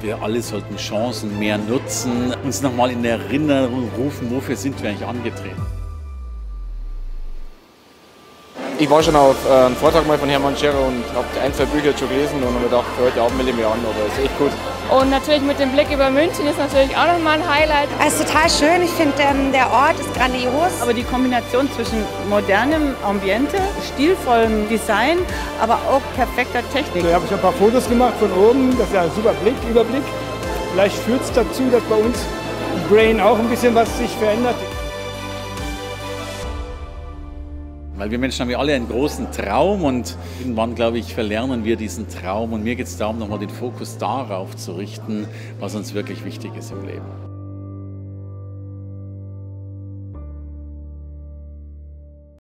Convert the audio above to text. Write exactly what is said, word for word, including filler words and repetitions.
wir alle sollten Chancen mehr nutzen, uns nochmal in Erinnerung rufen, wofür sind wir eigentlich angetreten. Ich war schon auf äh, einem Vortrag mal von Hermann Scherer und habe ein, zwei Bücher schon gelesen und habe mir gedacht, für heute Abend melde ich mich an, aber ist echt gut. Und natürlich mit dem Blick über München ist natürlich auch nochmal ein Highlight. Es ist total schön, ich finde ähm, der Ort ist grandios. Aber die Kombination zwischen modernem Ambiente, stilvollem Design, aber auch perfekter Technik. Ich habe schon ein paar Fotos gemacht von oben, das ist ja ein super Blick, Überblick. Vielleicht führt es dazu, dass bei uns im Brain auch ein bisschen was sich verändert. Weil wir Menschen haben ja alle einen großen Traum und irgendwann, glaube ich, verlernen wir diesen Traum. Und mir geht es darum, nochmal den Fokus darauf zu richten, was uns wirklich wichtig ist im Leben.